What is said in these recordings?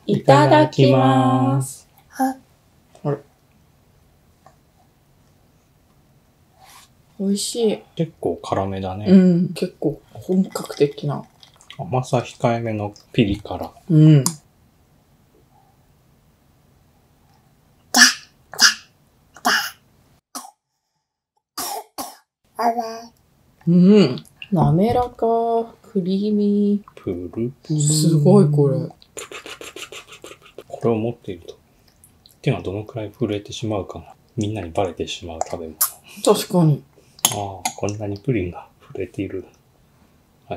いただきます。あれ、美味しい。 結構辛めだね。 うん、結構本格的な。 甘さ控えめのピリ辛。 うん。うん。滑らか、クリーミー。 プルプル。 すごいこれ。 これを持っていると手がどのくらい震えてしまうかがみんなにバレてしまう食べ物。 確かに。 ああ、こんなにプリンが震えている。はい。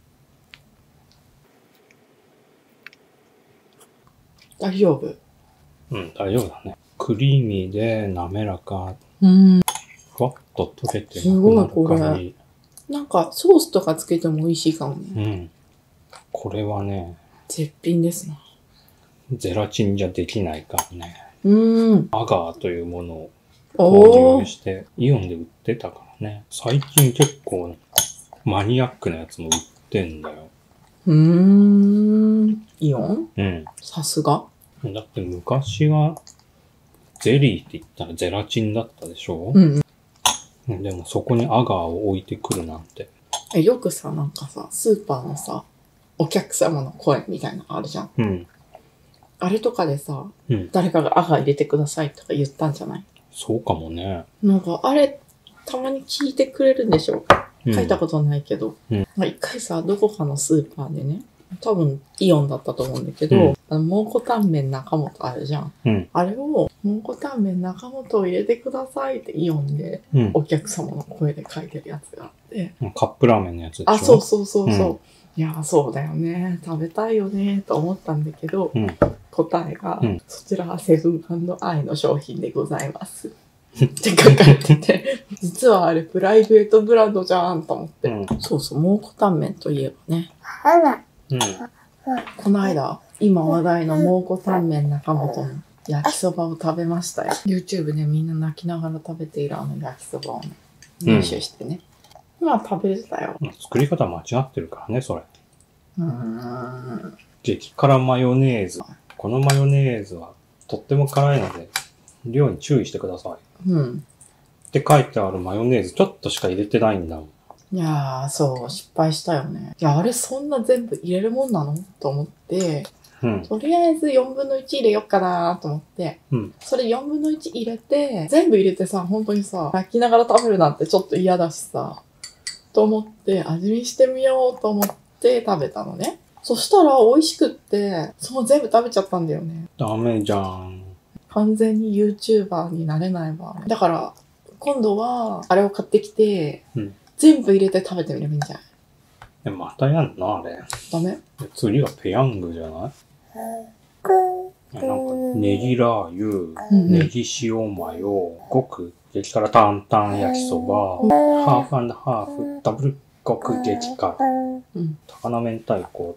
大丈夫？ うん、大丈夫だね。クリーミーで滑らか。 うん。 ふわっと溶けてすごいこれ。なんかソースとかつけても美味しいかもね。 うん。これはね、 絶品ですね。 ゼラチンじゃできないからね。アガーというものを購入して、イオンで売ってたからね。最近結構マニアックなやつも売ってんだよ。 イオン？ うん。 さすが。 だって昔はゼリーって言ったらゼラチンだったでしょ？でもそこにアガーを置いてくるなんて。 よくさ、なんかさ、スーパーのさ、お客様の声みたいなのあるじゃん。 うん。 あれとかでさ、 うん、 誰かがアガー入れてくださいとか言ったんじゃない？ そうかもね。 なんか、あれ、たまに聞いてくれるんでしょ？書いたことないけど。一回さ、どこかのスーパーでね、多分イオンだったと思うんだけど、蒙古タンメン中本あるじゃん。あれを、蒙古タンメン中本を入れてくださいってイオンで、お客様の声で書いてるやつがあって。 カップラーメンのやつでしょ？ あ、そうそうそうそう。いや、そうだよね。食べたいよね、と思ったんだけど、答えが、そちらはセブン&アイの商品でございます。って書かれてて、実はあれプライベートブランドじゃんと思って。そうそう、蒙古タンメンといえばね。この間、今話題の蒙古タンメン中本の焼きそばを食べましたよ。YouTube でみんな泣きながら食べているあの焼きそばをね、練習してね。まあ食べれたよ。 作り方間違ってるからね、それ。激辛マヨネーズ。このマヨネーズはとっても辛いので、量に注意してください。って書いてあるマヨネーズちょっとしか入れてないんだもん。 いやー、そう、失敗したよね。いや、あれそんな全部入れるもんなのと思って、とりあえず4分の1入れよっかなと思って、それ4分の1入れて、全部入れてさ、本当にさ、泣きながら食べるなんてちょっと嫌だしさ、と思って味見してみようと思って食べたのね。そしたら美味しくって、そう全部食べちゃったんだよね。 ダメじゃん。 完全に YouTuber になれないわ。だから、今度は、あれを買ってきて、全部入れて食べてみればいいんじゃない？ またやんな、あれ。 ダメ？ 次はペヤングじゃない？なんか、ネギラー油、ネギ塩マヨ、極激辛担々焼きそば、ハーフ&ハーフ、ダブル極激辛、高菜明太子。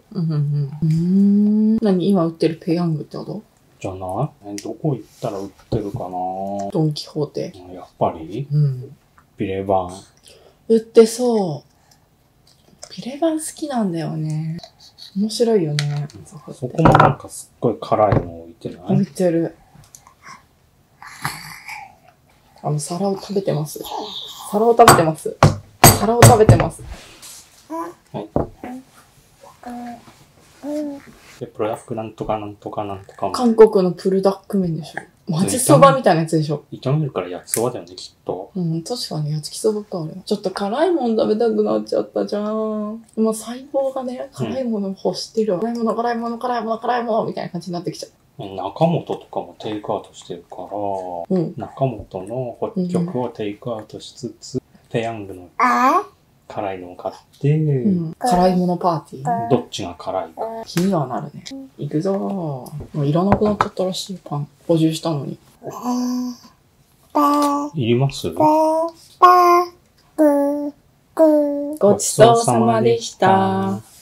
何今売ってるペヤングってこと？ じゃない？どこ行ったら売ってるかな？ ドンキホーテ。 やっぱり？ビレバン。 売ってそう。ビレバン好きなんだよね。面白いよね。 そこもなんかすっごい辛いの置いてない？ 置いてる。皿を食べてます。皿を食べてます。皿を食べてます。 はい。で、プロダックなんとかなんとかなんとか。 韓国のプルダック麺でしょ。まぜそばみたいなやつでしょ。 炒めるから焼きそばだよね、きっと。 確かに焼きそばか、あれ。ちょっと辛いもん食べたくなっちゃったじゃん。今細胞がね、辛いもの欲してるわ。辛いもの、辛いもの、辛いもの、辛いもの、みたいな感じになってきちゃう。 中本とかもテイクアウトしてるから、中本の北極をテイクアウトしつつ、ペヤングの辛いのを買って、 辛いものパーティー。 どっちが辛いか。 気にはなるね。いくぞー。もういらなくなっちゃったらしい、パン。補充したのに。 いります？ ごちそうさまでした。